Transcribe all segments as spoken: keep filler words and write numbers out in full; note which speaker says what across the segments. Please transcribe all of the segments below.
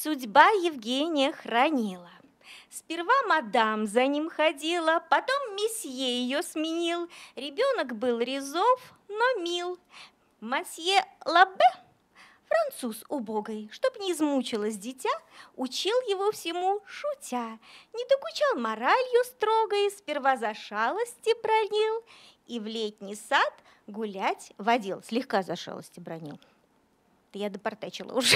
Speaker 1: Судьба Евгения хранила. Сперва мадам за ним ходила, потом месье ее сменил. Ребенок был резов, но мил. Масье Лабе, француз убогой, чтоб не измучилось дитя, учил его всему, шутя. Не докучал моралью строгой, сперва за шалости бранил и в летний сад гулять водил. Слегка за шалости бранил. Это я допортачила уже.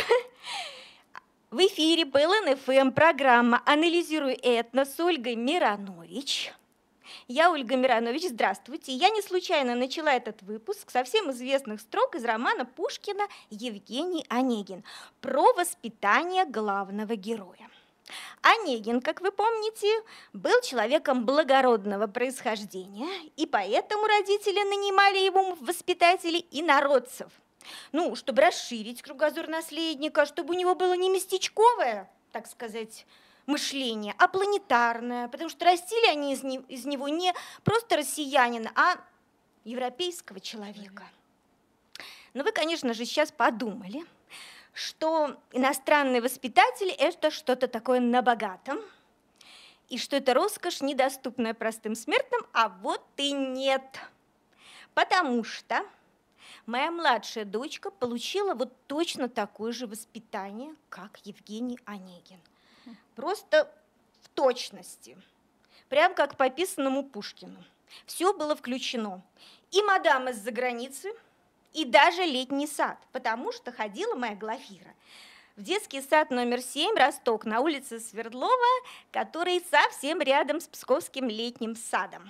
Speaker 1: В эфире эл эн эф эм программа «Анализируй этно» с Ольгой Миронович. Я Ольга Миронович, здравствуйте. Я не случайно начала этот выпуск со всем известных строк из романа Пушкина «Евгений Онегин» про воспитание главного героя. Онегин, как вы помните, был человеком благородного происхождения, и поэтому родители нанимали ему в воспитатели инородцев. Ну, чтобы расширить кругозор наследника, чтобы у него было не местечковое, так сказать, мышление, а планетарное, потому что растили они из, не, из него не просто россиянина, а европейского человека. Но вы, конечно же, сейчас подумали, что иностранные воспитатели – это что-то такое на богатом, и что это роскошь, недоступная простым смертным, а вот и нет. Потому что моя младшая дочка получила вот точно такое же воспитание, как Евгений Онегин. Просто в точности. Прям как по писанному Пушкину. Все было включено. И мадам из-за границы, и даже летний сад. Потому что ходила моя Глафира в детский сад номер семь, Росток, на улице Свердлова, который совсем рядом с Псковским летним садом.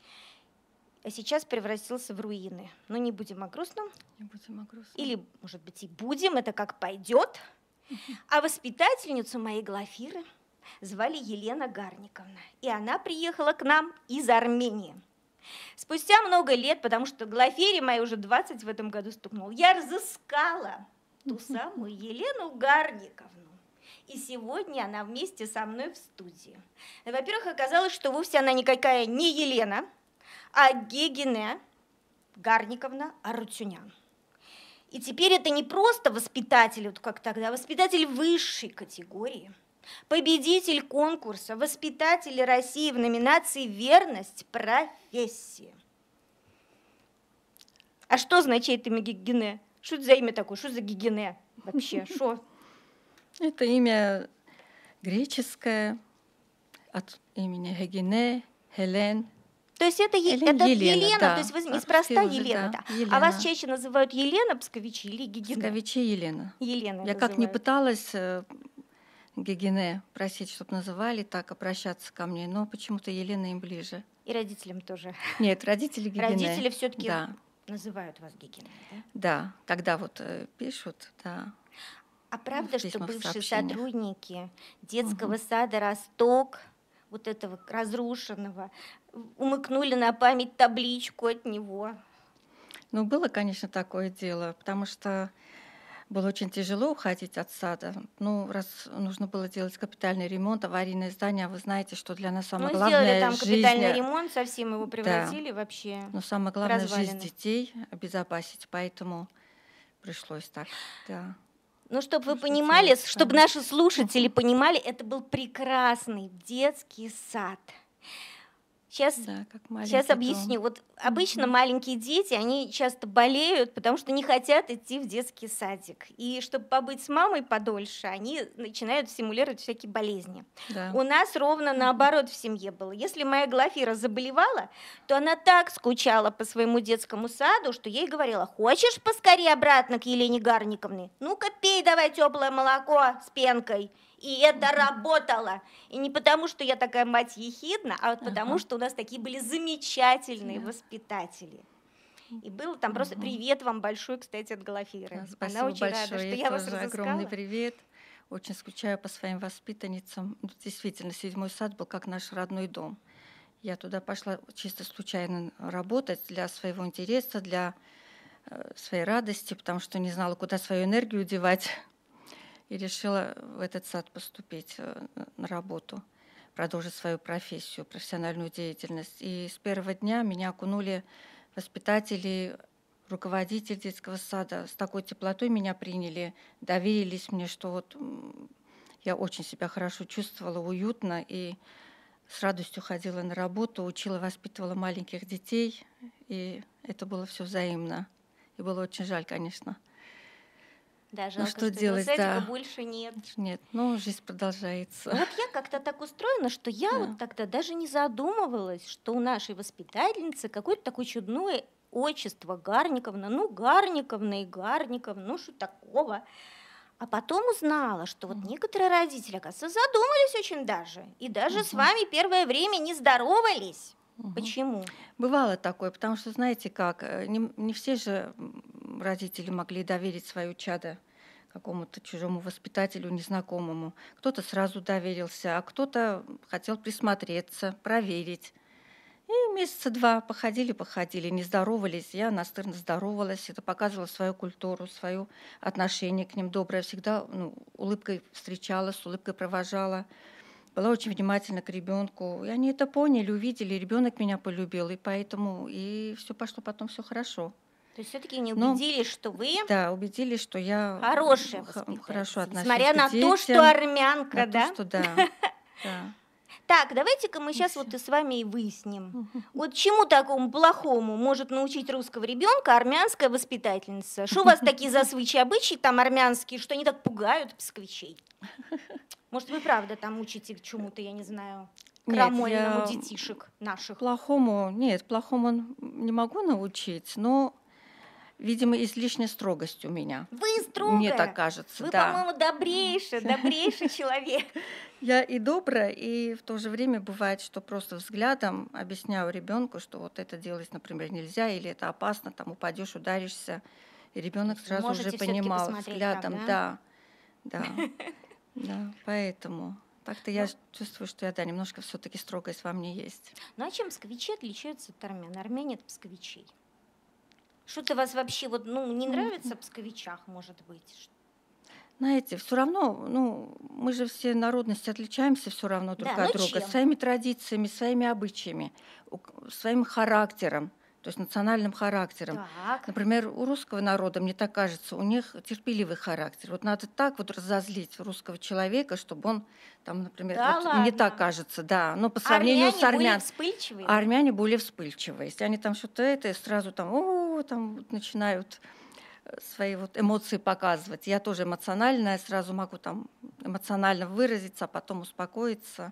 Speaker 1: А сейчас превратился в руины. Но не будем о грустном.
Speaker 2: Не будем о грустном.
Speaker 1: Или, может быть, и будем, это как пойдет. А воспитательницу моей Глафиры звали Елена Гарниковна. И она приехала к нам из Армении. Спустя много лет, потому что Глафире моей уже двадцать в этом году стукнуло, я разыскала ту самую Елену Гарниковну. И сегодня она вместе со мной в студии. Во-первых, оказалось, что вовсе она никакая не Елена, а Гегине Гарниковна Арутюнян. И теперь это не просто воспитатель, вот как тогда, а воспитатель высшей категории, победитель конкурса «Воспитатели России» в номинации «Верность профессии». А что означает имя Гегине? Что это за имя такое? Что за Гегине вообще? Что?
Speaker 2: Это имя греческое от имени Гегине, Хелен.
Speaker 1: То есть это,
Speaker 2: Елена,
Speaker 1: это Елена, Елена
Speaker 2: да.
Speaker 1: то есть вы неспроста Елена,
Speaker 2: да.
Speaker 1: да.
Speaker 2: Елена.
Speaker 1: А вас чаще называют Елена, псковичи, или Гегине?
Speaker 2: Псковичи Елена.
Speaker 1: Елена
Speaker 2: Я
Speaker 1: называют.
Speaker 2: как не пыталась Гегине просить, чтобы называли так, обращаться ко мне, но почему-то Елена им ближе.
Speaker 1: И родителям тоже.
Speaker 2: Нет, родители Гегине.
Speaker 1: Родители все-таки
Speaker 2: да.
Speaker 1: называют вас Гегине, да?
Speaker 2: Да, когда вот э, пишут, да.
Speaker 1: А правда,
Speaker 2: что
Speaker 1: бывшие сотрудники детского угу. сада «Росток», вот этого разрушенного, умыкнули на память табличку от него?
Speaker 2: Ну, было, конечно, такое дело, потому что было очень тяжело уходить от сада. Ну, раз нужно было делать капитальный ремонт, аварийное здание, вы знаете, что для нас самое
Speaker 1: ну,
Speaker 2: главное...
Speaker 1: сделали там
Speaker 2: жизнь...
Speaker 1: капитальный ремонт, совсем его превратили
Speaker 2: да.
Speaker 1: вообще.
Speaker 2: Но самое главное
Speaker 1: развалины.
Speaker 2: Жизнь детей обезопасить, поэтому пришлось так, да.
Speaker 1: Ну, чтобы вы понимали, чтобы наши слушатели понимали, это был прекрасный детский сад. Сейчас,
Speaker 2: да, как
Speaker 1: сейчас объясню. Вот обычно mm-hmm. маленькие дети, они часто болеют, потому что не хотят идти в детский садик. И чтобы побыть с мамой подольше, они начинают симулировать всякие болезни.
Speaker 2: Да.
Speaker 1: У нас ровно наоборот в семье было. Если моя Глафира заболевала, то она так скучала по своему детскому саду, что ей говорила: хочешь поскорее обратно к Елене Гарниковне? Ну-ка пей давай теплое молоко с пенкой. И это работало. И не потому, что я такая мать ехидна, а вот ага. потому, что у нас такие были замечательные да. воспитатели. И было там ага. просто привет вам большой, кстати, от Глафиры.
Speaker 2: Да, спасибо
Speaker 1: Она очень
Speaker 2: большое.
Speaker 1: рада, что
Speaker 2: я,
Speaker 1: я вас
Speaker 2: тоже
Speaker 1: разыскала.
Speaker 2: Огромный привет. Очень скучаю по своим воспитанницам. Действительно, седьмой сад был как наш родной дом. Я туда пошла чисто случайно работать для своего интереса, для э, своей радости, потому что не знала, куда свою энергию девать. И решила в этот сад поступить на работу, продолжить свою профессию, профессиональную деятельность. И с первого дня меня окунули воспитатели, руководитель детского сада. С такой теплотой меня приняли, доверились мне, что вот Я очень себя хорошо чувствовала, уютно, и с радостью ходила на работу, учила, воспитывала маленьких детей, и это было все взаимно. И было очень жаль, конечно.
Speaker 1: Да,
Speaker 2: Ну
Speaker 1: жалко,
Speaker 2: что
Speaker 1: что этого
Speaker 2: делать,
Speaker 1: садика
Speaker 2: да.
Speaker 1: больше нет.
Speaker 2: Нет, ну жизнь
Speaker 1: Ну
Speaker 2: продолжается.
Speaker 1: вот я как-то так устроена, что я вот
Speaker 2: Да.
Speaker 1: тогда даже не задумывалась, что у нашей воспитательницы какое-то такое чудное отчество Гарниковна. Ну, Гарниковна и Гарниковна, ну что такого? А потом узнала, что вот
Speaker 2: Мгм.
Speaker 1: некоторые родители, оказывается, задумались очень даже. И даже с
Speaker 2: Мгм.
Speaker 1: вами первое время не здоровались.
Speaker 2: Мгм.
Speaker 1: Почему?
Speaker 2: Бывало такое, потому что, знаете как, э, не, м- не все же м, родители могли доверить свое чадо какому-то чужому воспитателю, незнакомому. Кто-то сразу доверился, а кто-то хотел присмотреться, проверить. И месяца два походили-походили, не здоровались. Я настырно здоровалась, это показывала свою культуру, свое отношение к ним доброе. Всегда ну, улыбкой встречала, с улыбкой провожала. Была очень внимательна к ребенку. И они это поняли, увидели, ребенок меня полюбил, и поэтому и все пошло потом все хорошо.
Speaker 1: То есть все-таки не
Speaker 2: Но
Speaker 1: убедились, что вы
Speaker 2: да, убедились, что я
Speaker 1: хорошая
Speaker 2: м, х- хорошо
Speaker 1: воспитательница,
Speaker 2: отношусь
Speaker 1: несмотря
Speaker 2: к
Speaker 1: на то, что
Speaker 2: детям, на
Speaker 1: армянка,
Speaker 2: то,
Speaker 1: да?
Speaker 2: что да, да,
Speaker 1: Так, давайте-ка мы
Speaker 2: и
Speaker 1: сейчас вот
Speaker 2: все.
Speaker 1: и с вами и выясним. Вот чему такому плохому может научить русского ребенка армянская воспитательница? Что у вас такие засвычи обычаи там армянские, что они так пугают псковичей? Может, вы правда там учите чему-то, я не знаю,
Speaker 2: Нет,
Speaker 1: крамольному
Speaker 2: я
Speaker 1: детишек наших?
Speaker 2: плохому, нет, плохому н- не могу научить, но, видимо, излишняя строгость у меня.
Speaker 1: Вы
Speaker 2: Мне так
Speaker 1: строгая.
Speaker 2: кажется,
Speaker 1: Вы,
Speaker 2: да.
Speaker 1: по-моему, добрейший, добрейший человек.
Speaker 2: Я и добрая, и в то же время бывает, что просто взглядом объясняю ребенку, что вот это делать, например, нельзя, или это опасно, там упадешь, ударишься. И
Speaker 1: То
Speaker 2: ребенок
Speaker 1: есть вы
Speaker 2: сразу уже
Speaker 1: можете все-таки
Speaker 2: понимал
Speaker 1: посмотреть так,
Speaker 2: взглядом,
Speaker 1: да?
Speaker 2: да, да, да, поэтому. Так-то я
Speaker 1: Ну,
Speaker 2: ж чувствую, что я, да, немножко все-таки строгость во мне есть.
Speaker 1: ну а чем псковичи отличаются от армян? Армяне от псковичей. Что-то вас вообще вот, ну, не
Speaker 2: М,
Speaker 1: нравится в псковичах, может быть? Ш-
Speaker 2: Знаете, все равно, ну, мы же все народности отличаемся все равно друг
Speaker 1: Да, ну
Speaker 2: от друга,
Speaker 1: чем?
Speaker 2: своими традициями, своими обычаями, у к- своим характером, то есть национальным характером.
Speaker 1: Так,
Speaker 2: Например, у русского народа, мне так кажется, у них терпеливый характер. Вот надо так вот разозлить русского человека, чтобы он, там, например,
Speaker 1: да
Speaker 2: вот мне так
Speaker 1: ладно.
Speaker 2: кажется, да, но по
Speaker 1: А
Speaker 2: сравнению с
Speaker 1: армяне более
Speaker 2: армян,
Speaker 1: вспыльчивые?
Speaker 2: а армяне более вспыльчивые. Если они там что-то это, сразу там, о, там вот начинают э, свои вот эмоции показывать. Я тоже эмоциональная, сразу могу там эмоционально выразиться, а потом успокоиться.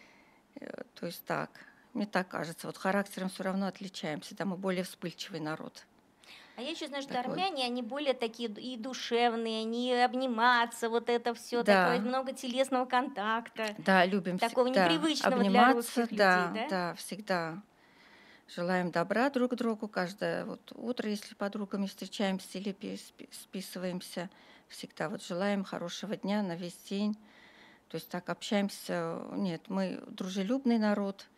Speaker 2: Э, То есть так. Мне так кажется. Вот характером все равно отличаемся. Да, мы более вспыльчивый народ.
Speaker 1: А я еще знаю, что
Speaker 2: Такой.
Speaker 1: армяне, они более такие д- и душевные, они обниматься, вот это все, такое
Speaker 2: Да,
Speaker 1: много телесного контакта,
Speaker 2: да, любим
Speaker 1: такого
Speaker 2: всегда
Speaker 1: непривычного для
Speaker 2: обниматься,
Speaker 1: русских людей,
Speaker 2: да,
Speaker 1: да?
Speaker 2: да, всегда. Желаем добра друг другу. Каждое вот утро, если подругами встречаемся или переспи- списываемся, всегда вот желаем хорошего дня на весь день. То есть так общаемся. Нет, мы дружелюбный народ,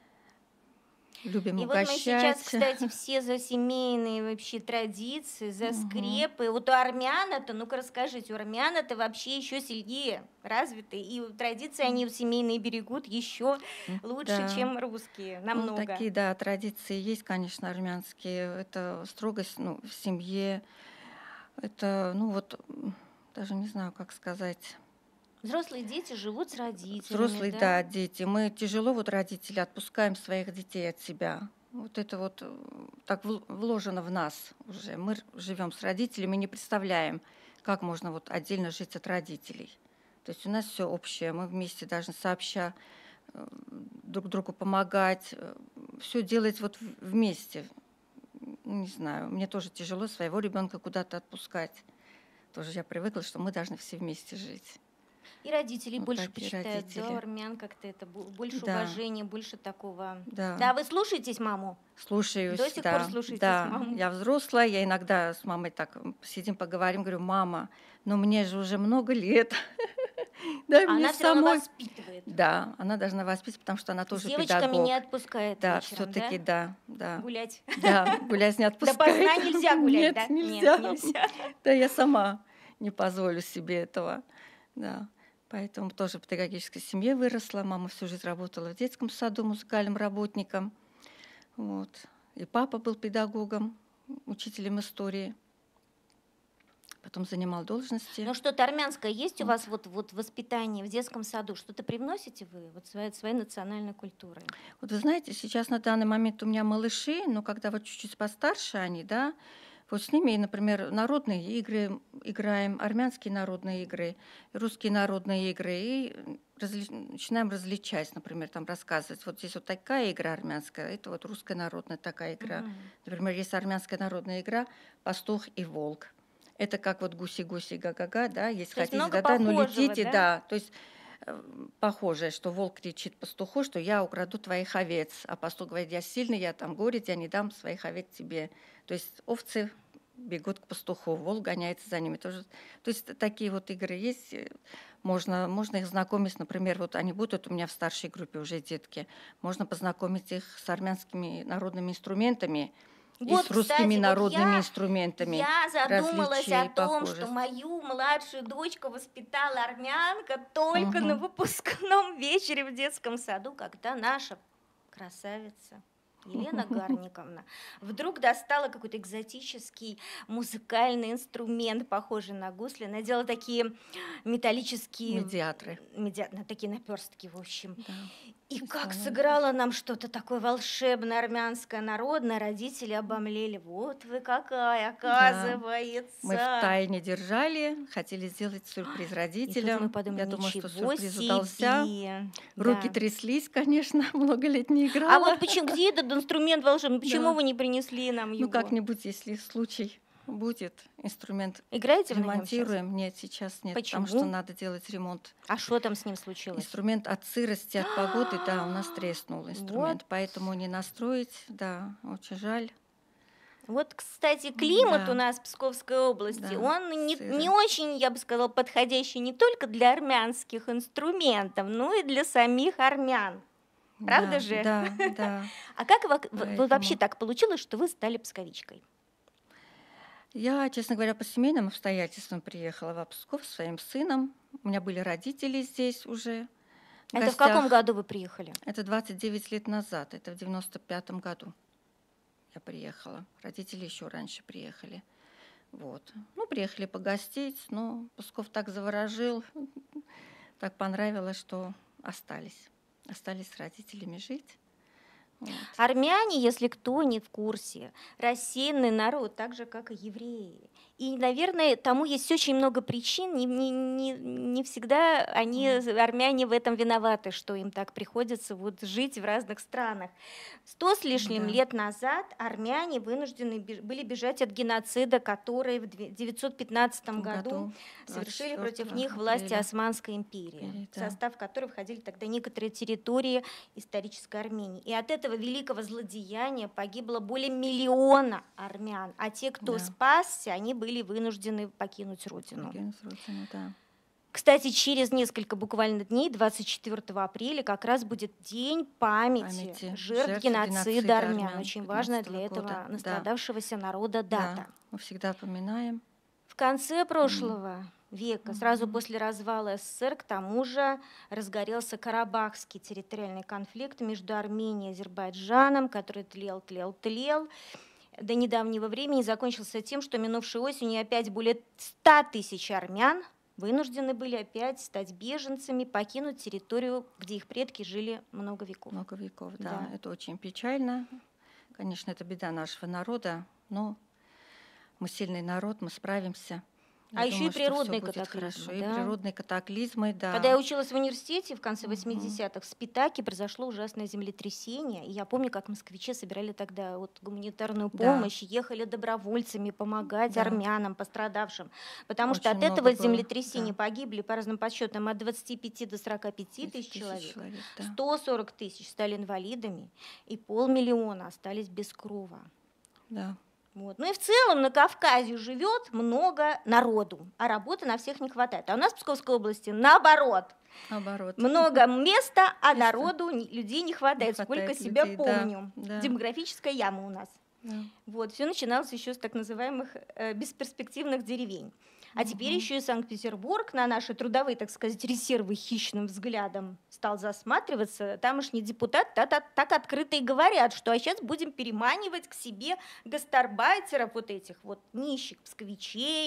Speaker 2: любим
Speaker 1: И вот мы сейчас,
Speaker 2: угощать.
Speaker 1: кстати, все за семейные вообще традиции, за
Speaker 2: Мгм.
Speaker 1: скрепы. Вот у армян это, ну-ка расскажите, у армян это вообще еще сильнее развиты, и традиции они семейные берегут еще
Speaker 2: М,
Speaker 1: лучше,
Speaker 2: Да,
Speaker 1: чем русские,
Speaker 2: ну
Speaker 1: намного.
Speaker 2: такие, да, традиции есть, конечно, армянские. Это строгость, ну, в семье. Это, ну вот, м, даже не знаю, как сказать.
Speaker 1: Взрослые дети живут с родителями,
Speaker 2: Взрослые,
Speaker 1: да?
Speaker 2: да, дети. Мы тяжело, вот родители, отпускаем своих детей от себя. Вот это вот э, так вл- вложено в нас уже. Мы живем с родителями, не представляем, как можно вот отдельно жить от родителей. То есть у нас все общее, мы вместе должны сообща э, друг другу помогать, все делать вот в- вместе. Ну, не знаю, мне тоже тяжело своего ребенка куда-то отпускать. Тоже я привыкла, что мы должны все вместе жить.
Speaker 1: И родители
Speaker 2: Вот
Speaker 1: больше
Speaker 2: такие
Speaker 1: почитают, да, у
Speaker 2: родители.
Speaker 1: армян как-то это бу- больше
Speaker 2: Да,
Speaker 1: уважения, больше такого.
Speaker 2: да.
Speaker 1: Да, вы слушаетесь маму? До
Speaker 2: Слушаюсь,
Speaker 1: сих пор
Speaker 2: да,
Speaker 1: слушаетесь
Speaker 2: да.
Speaker 1: маму?
Speaker 2: Я взрослая, я иногда с мамой так м, сидим, поговорим, говорю, мама, но мне же уже много лет, дай
Speaker 1: А
Speaker 2: мне
Speaker 1: она все равно
Speaker 2: самой.
Speaker 1: воспитывает.
Speaker 2: Да, она должна воспитывать, потому что она
Speaker 1: С
Speaker 2: тоже
Speaker 1: девочками не
Speaker 2: педагог.
Speaker 1: отпускает
Speaker 2: Да,
Speaker 1: вечером,
Speaker 2: все-таки
Speaker 1: да?
Speaker 2: да, да,
Speaker 1: Гулять.
Speaker 2: да, гулять не отпускает.
Speaker 1: Допоздна нельзя гулять,
Speaker 2: Нет,
Speaker 1: да? Нет,
Speaker 2: нельзя.
Speaker 1: нельзя.
Speaker 2: Да, я сама не позволю себе этого. Да. Поэтому тоже в педагогической семье выросла. Мама всю жизнь работала в детском саду музыкальным работником. Вот. И папа был педагогом, учителем истории. потом занимал должности.
Speaker 1: Ну что-то армянское есть у
Speaker 2: Вот.
Speaker 1: вас вот, вот в воспитании, в детском саду? Что-то привносите вы вот своей, своей национальной культурой?
Speaker 2: Вот вы знаете, сейчас на данный момент у меня малыши, но когда вот чуть-чуть постарше они, да, вот с ними, например, народные игры играем, армянские народные игры, русские народные игры, и разли- начинаем различать, например, там рассказывать, вот здесь вот такая игра армянская, это вот русская народная такая игра.
Speaker 1: Мгм.
Speaker 2: Например, есть армянская народная игра «Пастух и волк». Это как вот гуси-гуси, га-га-га, да, если
Speaker 1: То есть
Speaker 2: хотите,
Speaker 1: много
Speaker 2: да, да, ну
Speaker 1: похожего,
Speaker 2: летите,
Speaker 1: да?
Speaker 2: да, то есть э, похожее, что волк кричит пастуху, что я украду твоих овец, а пастух говорит, я сильный, я там горец, я не дам своих овец тебе. То есть овцы бегут к пастуху, волк гоняется за ними тоже. То есть такие вот игры есть, э, можно, можно их знакомить, например, вот они будут у меня в старшей группе уже детки, можно познакомить их с армянскими народными инструментами, и
Speaker 1: Вот,
Speaker 2: с русскими
Speaker 1: кстати, вот
Speaker 2: народными
Speaker 1: я,
Speaker 2: инструментами.
Speaker 1: я задумалась
Speaker 2: Различия
Speaker 1: о
Speaker 2: и
Speaker 1: том, что
Speaker 2: похожесть.
Speaker 1: мою младшую дочку воспитала армянка только на
Speaker 2: Мгм.
Speaker 1: выпускном вечере в детском саду, когда наша красавица Елена Гарниковна вдруг достала какой-то экзотический музыкальный инструмент, похожий на гусли, надела такие металлические,
Speaker 2: Медиаторы.
Speaker 1: медиа- на такие наперстки, в общем.
Speaker 2: Да.
Speaker 1: И как
Speaker 2: Исполняли.
Speaker 1: сыграла нам что-то такое волшебное, армянское, народное, родители обомлели. Вот вы какая, оказывается.
Speaker 2: Мы в тайне держали, хотели сделать сюрприз
Speaker 1: И тут мы
Speaker 2: родителям.
Speaker 1: подумали,
Speaker 2: Я думаю, что
Speaker 1: ничего
Speaker 2: сюрприз удался.
Speaker 1: себе.
Speaker 2: Руки
Speaker 1: Да.
Speaker 2: тряслись, конечно, много лет не
Speaker 1: А
Speaker 2: играла.
Speaker 1: вот почему, где этот инструмент волшебный? Почему
Speaker 2: Да.
Speaker 1: вы не принесли нам его?
Speaker 2: Ну, как-нибудь, если случай будет, инструмент
Speaker 1: Играете вы на нем сейчас?
Speaker 2: ремонтируем. Нет, сейчас нет, потому
Speaker 1: Почему?
Speaker 2: что надо делать ремонт.
Speaker 1: А что там с ним случилось?
Speaker 2: Инструмент от сырости, от погоды, да, у нас треснул инструмент, поэтому не настроить, да, очень жаль.
Speaker 1: Вот, кстати, климат
Speaker 2: Да.
Speaker 1: у нас в Псковской области,
Speaker 2: Да,
Speaker 1: он не,
Speaker 2: сыро.
Speaker 1: не очень, я бы сказала, подходящий не только для армянских инструментов, но и для самих армян. Правда
Speaker 2: Да,
Speaker 1: же?
Speaker 2: Да, да.
Speaker 1: А как вы, вы- вы
Speaker 2: Поэтому-
Speaker 1: вообще так получилось, что вы стали псковичкой?
Speaker 2: Я, честно говоря, по семейным обстоятельствам приехала в Псков со своим сыном. У меня были родители здесь уже. в
Speaker 1: Это в каком
Speaker 2: гостях.
Speaker 1: году вы приехали?
Speaker 2: Это двадцать девять лет назад, это в девяносто пятом году я приехала. Родители еще раньше приехали. Вот. Ну, приехали погостить, но Псков так заворожил, так понравилось, что остались. Остались с родителями жить. Вот.
Speaker 1: Армяне, если кто не в курсе, рассеянный народ, так же, как и евреи. И, наверное, тому есть очень много причин. Не, не, не, не всегда они, армяне, в этом виноваты, что им так приходится вот жить в разных странах. Сто с лишним
Speaker 2: Да.
Speaker 1: лет назад армяне вынуждены беж- были бежать от геноцида, который в две- девятьсот пятнадцатом
Speaker 2: В
Speaker 1: году совершили против них
Speaker 2: двадцать
Speaker 1: власти
Speaker 2: четвёртого
Speaker 1: Османской империи,
Speaker 2: Империи,
Speaker 1: в
Speaker 2: да.
Speaker 1: состав которой входили тогда некоторые территории исторической Армении. И от этого великого злодеяния погибло более миллиона армян, а те, кто
Speaker 2: Да.
Speaker 1: спасся, они были вынуждены покинуть родину.
Speaker 2: Покинуть родину, да.
Speaker 1: Кстати, через несколько буквально дней, двадцать четвёртого апреля, как раз будет День памяти,
Speaker 2: Памяти
Speaker 1: жертв,
Speaker 2: жертв
Speaker 1: геноцида,
Speaker 2: геноцида
Speaker 1: армян.
Speaker 2: армян
Speaker 1: Очень важная для
Speaker 2: пятнадцатого
Speaker 1: этого
Speaker 2: года, да.
Speaker 1: настрадавшегося народа дата.
Speaker 2: Да, мы всегда поминаем.
Speaker 1: В конце прошлого века, сразу
Speaker 2: Мгм.
Speaker 1: после развала СССР, к тому же разгорелся Карабахский территориальный конфликт между Арменией и Азербайджаном, который тлел, тлел, тлел. До недавнего времени закончился тем, что минувшей осенью опять более ста тысяч армян вынуждены были опять стать беженцами, покинуть территорию, где их предки жили много веков.
Speaker 2: Много веков, да.
Speaker 1: Да.
Speaker 2: Это очень печально. Конечно, это беда нашего народа, но мы сильный народ, мы справимся. Я
Speaker 1: А еще и
Speaker 2: думаю, что всё
Speaker 1: природные
Speaker 2: будет
Speaker 1: катаклизмы,
Speaker 2: хорошо. И
Speaker 1: да.
Speaker 2: природные катаклизмы, да.
Speaker 1: Когда я училась в университете в конце
Speaker 2: Мгм.
Speaker 1: восьмидесятых, в Спитаке произошло ужасное землетрясение. И я помню, как москвичи собирали тогда вот гуманитарную
Speaker 2: Да.
Speaker 1: помощь, ехали добровольцами помогать
Speaker 2: Да.
Speaker 1: армянам, пострадавшим. Потому что
Speaker 2: Очень
Speaker 1: от этого
Speaker 2: много было,
Speaker 1: землетрясения
Speaker 2: да.
Speaker 1: погибли, по разным подсчетам, от двадцати пяти до сорока пяти тысяч
Speaker 2: Тысяч
Speaker 1: человек.
Speaker 2: да.
Speaker 1: сто сорок тысяч стали инвалидами, и полмиллиона остались без крова.
Speaker 2: Да.
Speaker 1: Вот. Ну и в целом на Кавказе живет много народу, а работы на всех не хватает. А у нас в Псковской области наоборот.
Speaker 2: Наоборот.
Speaker 1: Много места, а
Speaker 2: Места.
Speaker 1: народу, не- людей не хватает.
Speaker 2: Не
Speaker 1: Сколько
Speaker 2: хватает
Speaker 1: себя
Speaker 2: людей, да,
Speaker 1: помню.
Speaker 2: да.
Speaker 1: Демографическая яма у нас.
Speaker 2: Да.
Speaker 1: Вот, все начиналось еще с так называемых э, бесперспективных деревень. А теперь
Speaker 2: Мгм.
Speaker 1: еще и Санкт-Петербург на наши трудовые, так сказать, резервы хищным взглядом стал засматриваться. Тамошний депутат та- та- так открыто и говорят, что а сейчас будем переманивать к себе гастарбайтеров, вот этих вот нищих псковичей,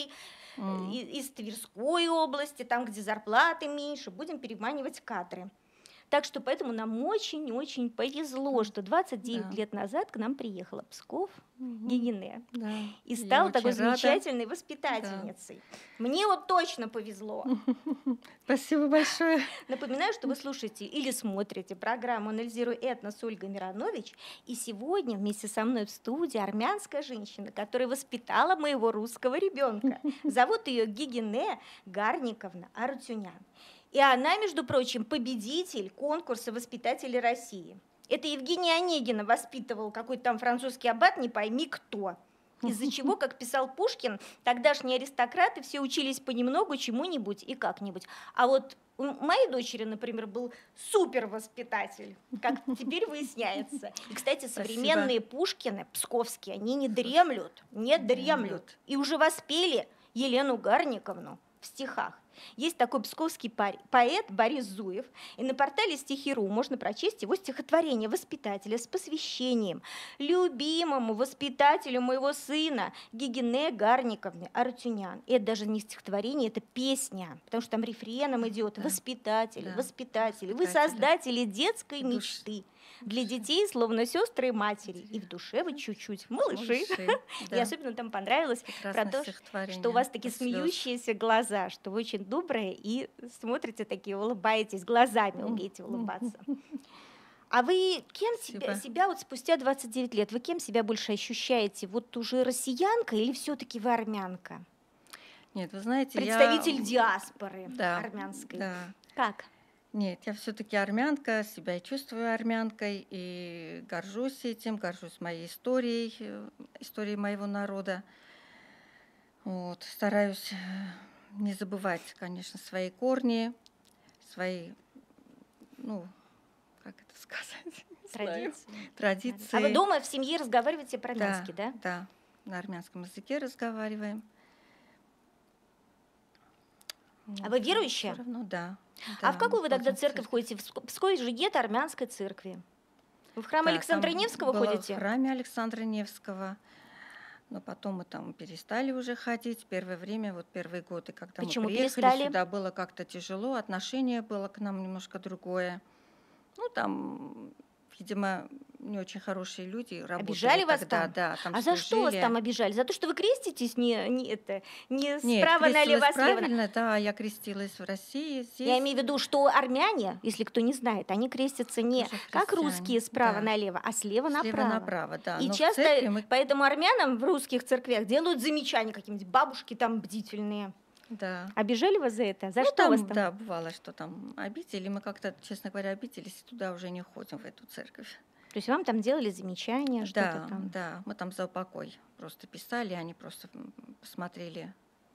Speaker 2: М.
Speaker 1: из Тверской области, там, где зарплаты меньше, будем переманивать кадры. Так что поэтому нам очень-очень повезло, что двадцать девять
Speaker 2: Да.
Speaker 1: лет назад к нам приехала Псков
Speaker 2: Мгм.
Speaker 1: Гигине
Speaker 2: Да.
Speaker 1: и
Speaker 2: Я
Speaker 1: стала такой
Speaker 2: очень рада.
Speaker 1: замечательной воспитательницей. Мне вот точно повезло.
Speaker 2: Спасибо большое.
Speaker 1: Напоминаю, что вы слушаете или смотрите программу «Анализируй этно» с Ольгой Миронович. И сегодня вместе со мной в студии армянская женщина, которая воспитала моего русского ребенка. Зовут ее Гигине Гарниковна Арутюнян. И она, между прочим, победитель конкурса «Воспитатели России». Это Евгения Онегина воспитывал какой-то там французский аббат, не пойми кто. Из-за чего, как писал Пушкин, тогдашние аристократы все учились понемногу чему-нибудь и как-нибудь. А вот у моей дочери, например, был супервоспитатель, как теперь выясняется. И, кстати, современные Пушкины, псковские, они не дремлют, не дремлют. И уже воспели Елену Гарниковну в стихах. Есть такой псковский поэт Борис Зуев, и на портале Стихи.ру можно прочесть его стихотворение воспитателя с посвящением любимому воспитателю моего сына Гигине Гарниковне Арутюнян. И это даже не стихотворение, это песня, потому что там рефреном идет
Speaker 2: Да.
Speaker 1: воспитатель,
Speaker 2: Да.
Speaker 1: воспитатель, вы
Speaker 2: Воспитателя.
Speaker 1: создатели детской
Speaker 2: Душ.
Speaker 1: мечты. Для детей, словно сестры и матери, и в душе вы чуть-чуть малыши. И особенно там понравилось про то, что у вас такие смеющиеся глаза, что вы очень добрые и смотрите такие, улыбаетесь, глазами умеете улыбаться. А вы кем себя, себя вот спустя двадцать девять лет, вы кем себя больше ощущаете? Вот уже россиянка или все-таки вы армянка?
Speaker 2: Нет, вы знаете,
Speaker 1: Представитель
Speaker 2: я...
Speaker 1: диаспоры
Speaker 2: да,
Speaker 1: армянской.
Speaker 2: Да.
Speaker 1: Как?
Speaker 2: Нет, я все-таки армянка, себя и чувствую армянкой, и горжусь этим, горжусь моей историей, историей моего народа. Вот. Стараюсь не забывать, конечно, свои корни, свои, ну, как это сказать?
Speaker 1: Традиции.
Speaker 2: Традиции.
Speaker 1: А вы дома в семье разговариваете по-армянски, да?
Speaker 2: Да, да, на армянском языке разговариваем.
Speaker 1: А вы верующая?
Speaker 2: Все равно, да.
Speaker 1: А
Speaker 2: да,
Speaker 1: в какую вы тогда церковь
Speaker 2: церковь.
Speaker 1: ходите? В Пскове же нет армянской церкви. Вы в храм
Speaker 2: Да,
Speaker 1: Александра
Speaker 2: там
Speaker 1: Невского
Speaker 2: была
Speaker 1: ходите?
Speaker 2: В храме Александра Невского. Но потом мы там перестали уже ходить. Первое время, вот первые годы, когда
Speaker 1: Почему
Speaker 2: мы приехали
Speaker 1: перестали?
Speaker 2: сюда, было как-то тяжело, отношение было к нам немножко другое. Ну, там, видимо, не очень хорошие люди работали.
Speaker 1: Обижали вас
Speaker 2: тогда,
Speaker 1: там?
Speaker 2: Да, там
Speaker 1: а за что вас
Speaker 2: служили.
Speaker 1: там обижали? За то, что вы креститесь не, не, это, не
Speaker 2: Нет,
Speaker 1: справа налево, а
Speaker 2: крестилась
Speaker 1: слева?
Speaker 2: правильно, да, я крестилась в России. Здесь.
Speaker 1: Я имею в виду, что армяне, если кто не знает, они крестятся не
Speaker 2: Тоже
Speaker 1: как
Speaker 2: христиане,
Speaker 1: русские справа
Speaker 2: да.
Speaker 1: налево, а слева,
Speaker 2: Слева
Speaker 1: направо.
Speaker 2: направо, да.
Speaker 1: И
Speaker 2: Но в
Speaker 1: часто
Speaker 2: церкви мы-
Speaker 1: поэтому армянам в русских церквях делают замечания какие-нибудь, бабушки там бдительные.
Speaker 2: Да.
Speaker 1: Обижали вас за это? За
Speaker 2: Ну,
Speaker 1: что
Speaker 2: там,
Speaker 1: вас там?
Speaker 2: да, бывало, что там обидели. Мы как-то, честно говоря, обиделись, и туда уже не ходим, в эту церковь.
Speaker 1: То есть вам там делали замечания, что-то
Speaker 2: Да,
Speaker 1: там?
Speaker 2: да, мы там за упокой просто писали, они просто м, посмотрели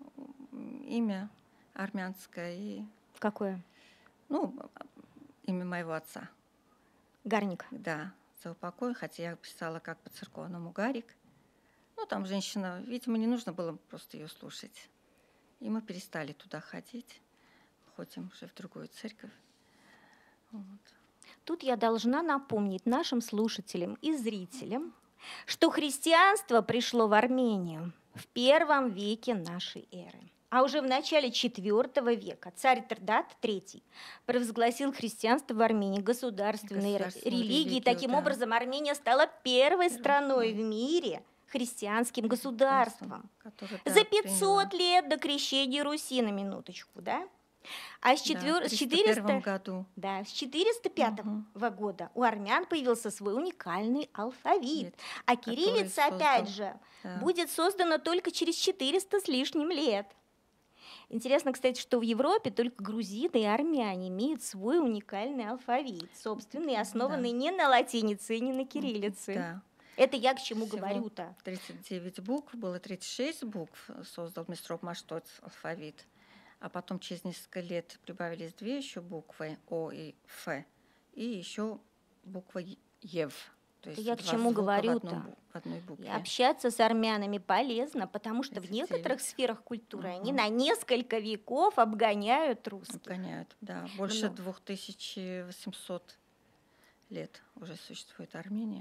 Speaker 2: м, имя армянское и,
Speaker 1: Какое?
Speaker 2: ну, имя моего отца.
Speaker 1: Гарник.
Speaker 2: Да, за упокой, хотя я писала как по церковному Гарик. Ну, там женщина, видимо, не нужно было просто ее слушать. И мы перестали туда ходить, ходим уже в другую церковь. Вот.
Speaker 1: Тут я должна напомнить нашим слушателям и зрителям, что христианство пришло в Армению в первом веке нашей эры. А уже в начале четвёртого века царь Тердат третий провозгласил христианство в Армении государственной
Speaker 2: Государственную
Speaker 1: религией.
Speaker 2: религию,
Speaker 1: Таким
Speaker 2: да.
Speaker 1: образом, Армения стала первой
Speaker 2: Первой
Speaker 1: страной
Speaker 2: страной.
Speaker 1: в мире христианским государством.
Speaker 2: Которое, да,
Speaker 1: За пятьсот
Speaker 2: приняло.
Speaker 1: лет до крещения Руси, на минуточку, да? А с, четвер...
Speaker 2: Да,
Speaker 1: с
Speaker 2: в
Speaker 1: четырёхсот
Speaker 2: триста первом году.
Speaker 1: Да, с четыреста пятого года у армян появился свой уникальный алфавит.
Speaker 2: Нет,
Speaker 1: А
Speaker 2: который
Speaker 1: кириллица, опять
Speaker 2: создал,
Speaker 1: же,
Speaker 2: да.
Speaker 1: будет создана только через четыреста с лишним лет. Интересно, кстати, что в Европе только грузины и армяне имеют свой уникальный алфавит, собственный, основанный
Speaker 2: Да.
Speaker 1: не на латинице и не на кириллице.
Speaker 2: Да.
Speaker 1: Это я к чему
Speaker 2: Всего
Speaker 1: говорю-то.
Speaker 2: тридцать девять букв, было тридцать шесть букв, создал Местроб Маштоц алфавит. А потом через несколько лет прибавились две еще буквы О и Ф, и еще буква Ев. То есть
Speaker 1: я к
Speaker 2: два
Speaker 1: чему
Speaker 2: звука в
Speaker 1: говорю-то?
Speaker 2: одном бу- в одной букве.
Speaker 1: И общаться с армянами полезно, потому что в
Speaker 2: тридцать
Speaker 1: некоторых
Speaker 2: девять.
Speaker 1: сферах культуры они
Speaker 2: Мгм.
Speaker 1: на несколько веков обгоняют русских.
Speaker 2: Обгоняют, да. Больше
Speaker 1: Много.
Speaker 2: две тысячи восемьсот лет уже существует Армения.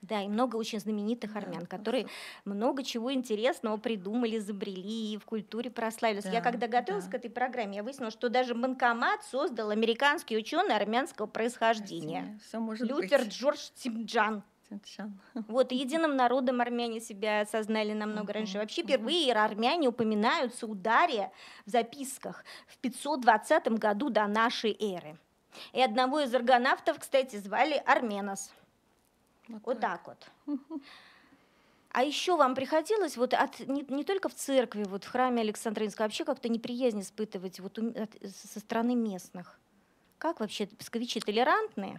Speaker 1: Да, и много очень знаменитых армян,
Speaker 2: Да,
Speaker 1: которые много чего интересного придумали, изобрели и в культуре прославились. Я
Speaker 2: Да,
Speaker 1: когда готовилась
Speaker 2: да.
Speaker 1: к этой программе, я выяснила, что даже банкомат создал американский ученый армянского происхождения.
Speaker 2: Все может
Speaker 1: Лютер
Speaker 2: быть.
Speaker 1: Джордж Тимджан.
Speaker 2: Тимчан.
Speaker 1: Вот, и единым народом армяне себя осознали намного раньше.
Speaker 2: Мгм,
Speaker 1: Вообще,
Speaker 2: мгм.
Speaker 1: впервые армяне упоминаются у Дария в записках в пятьсот двадцатом году до нашей эры. И одного из аргонавтов, кстати, звали Арменос. Вот так вот. А еще вам приходилось вот от, не, не только в церкви, вот в храме Александра Невского, вообще как-то неприязнь испытывать вот у- от- со стороны местных? Как вообще псковичи толерантные?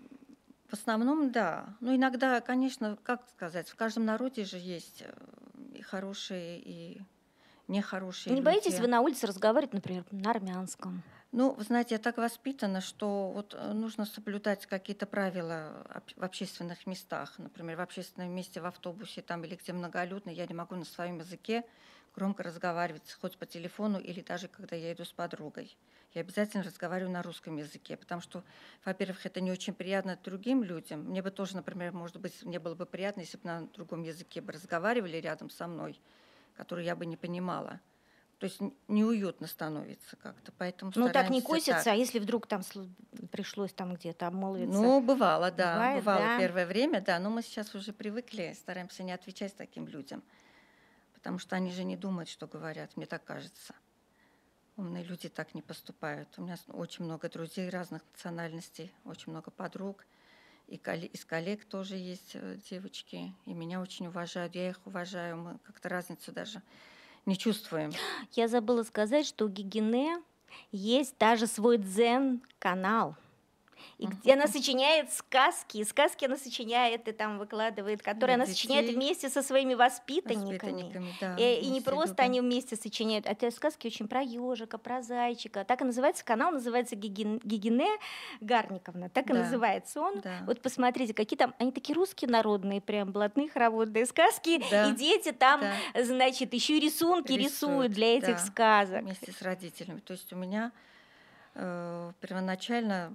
Speaker 2: В основном, да. Ну, иногда, конечно, как сказать, в каждом народе же есть э, и хорошие, и нехорошие
Speaker 1: Не
Speaker 2: люди.
Speaker 1: боитесь вы на улице разговаривать, например, на армянском?
Speaker 2: Ну, вы знаете, я так воспитана, что вот э, нужно соблюдать какие-то правила об- в общественных местах. Например, в общественном месте, в автобусе там, или где многолюдно, я не могу на своем языке громко разговаривать, хоть по телефону или даже когда я иду с подругой. Я обязательно разговариваю на русском языке, потому что, во-первых, это не очень приятно другим людям. Мне бы тоже, например, может быть, мне было бы приятно, если бы на другом языке бы разговаривали рядом со мной, который я бы не понимала. То есть н- неуютно становится как-то, поэтому
Speaker 1: Ну так не
Speaker 2: стараемся
Speaker 1: косится,
Speaker 2: так.
Speaker 1: а если вдруг там слу- пришлось там где-то обмолвиться?
Speaker 2: Ну, бывало, да,
Speaker 1: Бывает,
Speaker 2: бывало
Speaker 1: да?
Speaker 2: первое время, да, но мы сейчас уже привыкли, стараемся не отвечать таким людям, потому что они же не думают, что говорят, мне так кажется. Умные люди так не поступают. У меня с- очень много друзей разных национальностей, очень много подруг, и колле- из коллег тоже есть э, девочки, и меня очень уважают, я их уважаю, мы как-то разницу даже не чувствуем.
Speaker 1: Я забыла сказать, что у Гигине есть даже свой дзен-канал, и где она сочиняет сказки, и сказки она сочиняет и там выкладывает, которые
Speaker 2: Для
Speaker 1: она сочиняет
Speaker 2: детей,
Speaker 1: вместе со своими воспитанниками.
Speaker 2: воспитанниками, да,
Speaker 1: И, и
Speaker 2: мы
Speaker 1: не
Speaker 2: все
Speaker 1: просто они
Speaker 2: любим.
Speaker 1: вместе сочиняют, а это сказки очень про ежика, про зайчика. Так и называется канал, называется Гигин- Гигине Гарниковна, так и
Speaker 2: Да,
Speaker 1: называется он.
Speaker 2: да,
Speaker 1: Вот посмотрите, какие там, они такие русские народные, прям блатные хороводные сказки, и
Speaker 2: да,
Speaker 1: дети там,
Speaker 2: да,
Speaker 1: значит, еще и рисунки рисуют
Speaker 2: рисуют,
Speaker 1: для этих
Speaker 2: да,
Speaker 1: сказок.
Speaker 2: вместе с родителями. То есть у меня э, первоначально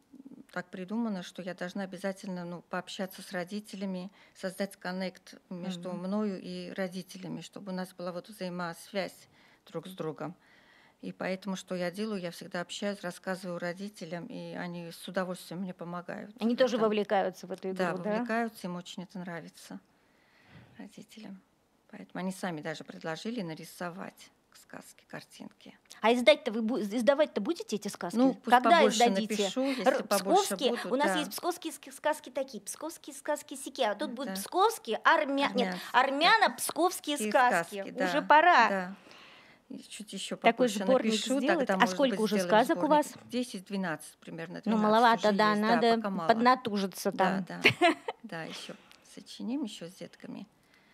Speaker 2: так придумано, что я должна обязательно ну, пообщаться с родителями, создать коннект между
Speaker 1: Мгм.
Speaker 2: мною и родителями, чтобы у нас была вот взаимосвязь друг с другом. И поэтому, что я делаю, я всегда общаюсь, рассказываю родителям, и они с удовольствием мне помогают
Speaker 1: Они
Speaker 2: в
Speaker 1: тоже
Speaker 2: этом.
Speaker 1: вовлекаются в эту игру,
Speaker 2: Да,
Speaker 1: да?
Speaker 2: вовлекаются, им очень это нравится, родителям. Поэтому они сами даже предложили нарисовать сказки, картинки.
Speaker 1: А издать-то вы бу- издавать-то будете эти сказки?
Speaker 2: Ну, пусть
Speaker 1: Когда
Speaker 2: побольше
Speaker 1: издадите?
Speaker 2: напишу, если
Speaker 1: Р-
Speaker 2: побольше
Speaker 1: Псковские,
Speaker 2: будут,
Speaker 1: у нас
Speaker 2: да.
Speaker 1: есть псковские ски- сказки такие, псковские сказки сики, а тут будут
Speaker 2: Да.
Speaker 1: псковские армя... Нет,
Speaker 2: Армянские,
Speaker 1: армяно-псковские
Speaker 2: такие
Speaker 1: сказки.
Speaker 2: сказки, да,
Speaker 1: Уже пора
Speaker 2: да. И чуть еще
Speaker 1: такой
Speaker 2: побольше
Speaker 1: сборник
Speaker 2: напишу,
Speaker 1: сделать.
Speaker 2: тогда,
Speaker 1: А
Speaker 2: может
Speaker 1: сколько
Speaker 2: быть,
Speaker 1: уже
Speaker 2: сделаем
Speaker 1: сказок у вас?
Speaker 2: сборник. десять-двенадцать примерно,
Speaker 1: Ну,
Speaker 2: двенадцать
Speaker 1: маловато,
Speaker 2: уже
Speaker 1: да,
Speaker 2: есть, да,
Speaker 1: надо
Speaker 2: пока мало.
Speaker 1: поднатужиться
Speaker 2: Да,
Speaker 1: там.
Speaker 2: да, да, еще сочиним еще с детками.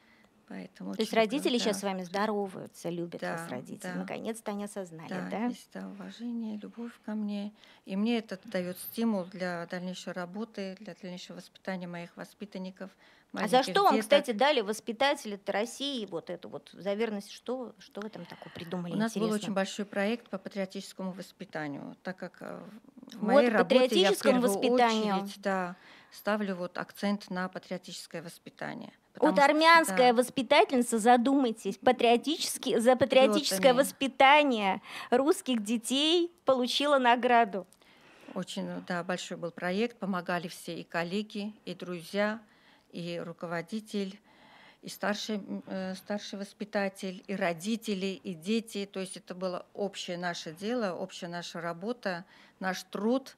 Speaker 2: Поэтому
Speaker 1: То есть
Speaker 2: очень
Speaker 1: родители
Speaker 2: люблю,
Speaker 1: сейчас
Speaker 2: да.
Speaker 1: с вами здороваются, любят вас
Speaker 2: Да,
Speaker 1: родители.
Speaker 2: да.
Speaker 1: Наконец-то они осознали,
Speaker 2: Да,
Speaker 1: да?
Speaker 2: есть да, уважение, любовь ко мне. И мне это дает стимул для дальнейшей работы, для дальнейшего воспитания моих воспитанников,
Speaker 1: А за
Speaker 2: маленьких
Speaker 1: что вам,
Speaker 2: деток.
Speaker 1: кстати, дали воспитатели России вот эту вот за верность? Что, что вы там такое придумали
Speaker 2: У нас был очень
Speaker 1: интересно?
Speaker 2: большой проект по патриотическому воспитанию, так как э, в
Speaker 1: Вот,
Speaker 2: моей работе я в
Speaker 1: патриотическому
Speaker 2: первую
Speaker 1: воспитанию.
Speaker 2: очередь да, ставлю вот акцент на патриотическое воспитание.
Speaker 1: Вот
Speaker 2: Потому что,
Speaker 1: армянская
Speaker 2: да,
Speaker 1: воспитательница, задумайтесь, патриотически, за патриотическое
Speaker 2: патриотами.
Speaker 1: воспитание русских детей получила награду.
Speaker 2: Очень да, большой был проект, помогали все и коллеги, и друзья, и руководитель, и старший, м, э, старший воспитатель, и родители, и дети. То есть это было общее наше дело, общая наша работа, наш труд,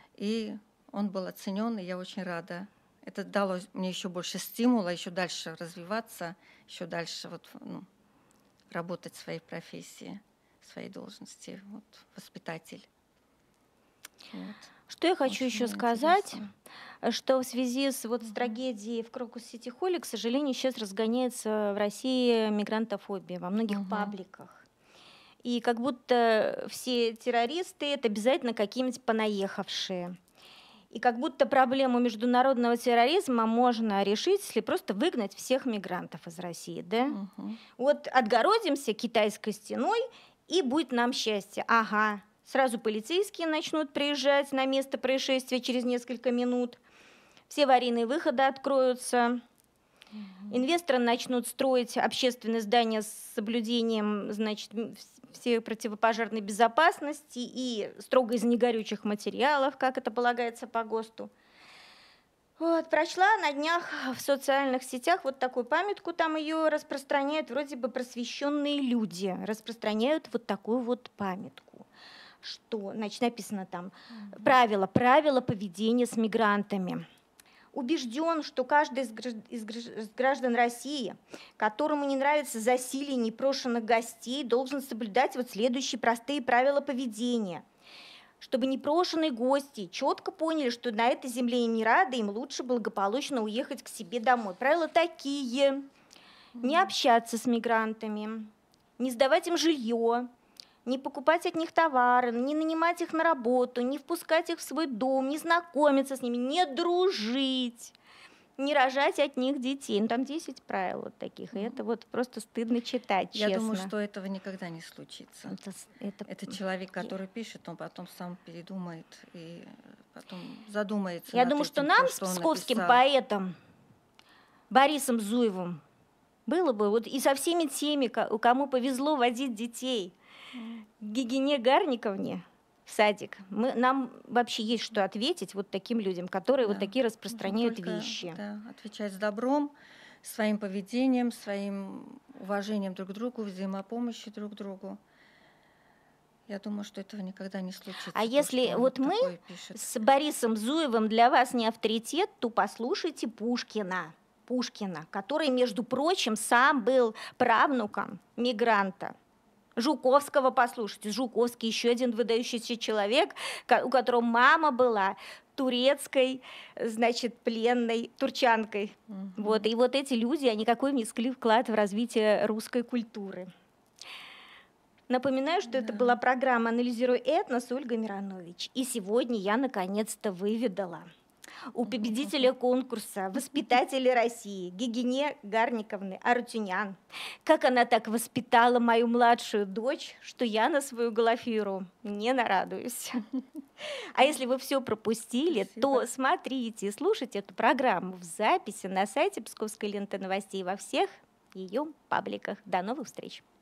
Speaker 2: и он был оценен, и я очень рада. Это дало мне еще больше стимула, еще дальше развиваться, еще дальше вот, ну, работать в своей профессии, в своей должности, вот, воспитатель. Вот.
Speaker 1: Что я хочу
Speaker 2: Очень
Speaker 1: еще
Speaker 2: было
Speaker 1: сказать,
Speaker 2: интересно.
Speaker 1: что в связи с, вот, с
Speaker 2: Мгм.
Speaker 1: трагедией в Крокус-Сити Холле, к сожалению, сейчас разгоняется в России мигрантофобия во многих
Speaker 2: Мгм.
Speaker 1: пабликах. И как будто все террористы — это обязательно какие-нибудь понаехавшие. И как будто проблему международного терроризма можно решить, если просто выгнать всех мигрантов из России, да?
Speaker 2: Мгм.
Speaker 1: Вот отгородимся китайской стеной, и будет нам счастье. Ага, сразу полицейские начнут приезжать на место происшествия через несколько минут. все аварийные выходы откроются, инвесторы начнут строить общественные здания с соблюдением, значит, всей противопожарной безопасности и строго из негорючих материалов, как это полагается по ГОСТу. Вот, прочла на днях в социальных сетях вот такую памятку, там ее распространяют вроде бы просвещенные люди, распространяют вот такую вот памятку, что, значит, написано там правила, правила поведения с мигрантами. Убежден, что каждый из граждан России, которому не нравится засилие непрошенных гостей, должен соблюдать вот следующие простые правила поведения. Чтобы непрошенные гости четко поняли, что на этой земле им не рады, им лучше благополучно уехать к себе домой. Правила такие: не общаться с мигрантами, не сдавать им жилье, не покупать от них товары, не нанимать их на работу, не впускать их в свой дом, не знакомиться с ними, не дружить, не рожать от них детей. Ну, там десять правил вот таких, и это вот просто стыдно читать,
Speaker 2: Я
Speaker 1: честно.
Speaker 2: думаю, что этого никогда не случится.
Speaker 1: Это, это...
Speaker 2: это человек, который пишет, он потом сам передумает и потом задумается.
Speaker 1: Я
Speaker 2: над
Speaker 1: думаю,
Speaker 2: этим,
Speaker 1: что нам,
Speaker 2: то, что
Speaker 1: с
Speaker 2: он
Speaker 1: псковским
Speaker 2: написал.
Speaker 1: поэтом Борисом Зуевым, было бы вот и со всеми теми, кому повезло водить детей к Гигине Гарниковне в садик, мы, нам вообще есть что ответить вот таким людям, которые
Speaker 2: Да.
Speaker 1: вот такие распространяют
Speaker 2: Только,
Speaker 1: вещи.
Speaker 2: Да, отвечать с добром, своим поведением, своим уважением друг к другу, взаимопомощью друг к другу. Я думаю, что этого никогда не случится.
Speaker 1: А
Speaker 2: то,
Speaker 1: если вот мы с Борисом Зуевым для вас не авторитет, то послушайте Пушкина. Пушкина, который, между прочим, сам был правнуком мигранта. Жуковского послушайте. Жуковский еще один выдающийся человек, у которого мама была турецкой, значит, пленной турчанкой. Mm-hmm. Вот. И вот эти люди, они какой внесли вклад в развитие русской культуры. Напоминаю, что yeah. это была программа «Анализируй этнос» с Ольгой Миронович. И сегодня я наконец-то выведала у победителя конкурса «Воспитатели России» Гигине Гарниковны Арутюнян. Как она так воспитала мою младшую дочь, что я на свою Глафиру не нарадуюсь. А если вы все пропустили, Спасибо. то смотрите и слушайте эту программу в записи на сайте Псковской ленты новостей во всех ее пабликах. До новых встреч!